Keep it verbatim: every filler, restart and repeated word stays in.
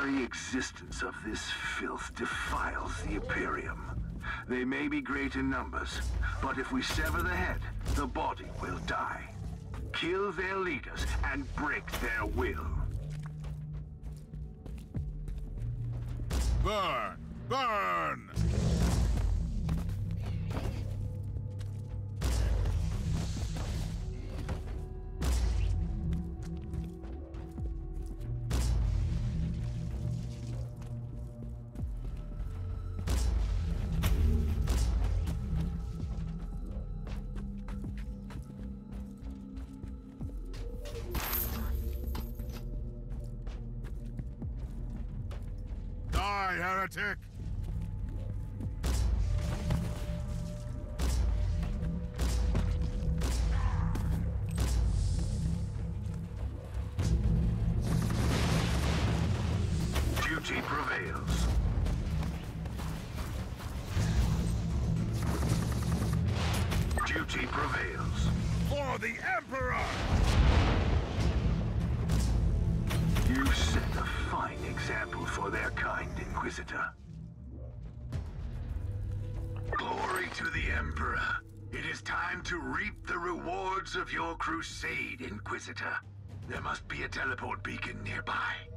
very existence of this filth defiles the Imperium. They may be great in numbers, but if we sever the head, the body will die. Kill their leaders and break their will. Burn! Burn! Die, heretic! Duty prevails. Duty prevails. For the Emperor! You set a fine example for their kind, Inquisitor. Glory to the Emperor. It is time to reap the rewards of your crusade, Inquisitor. There must be a teleport beacon nearby.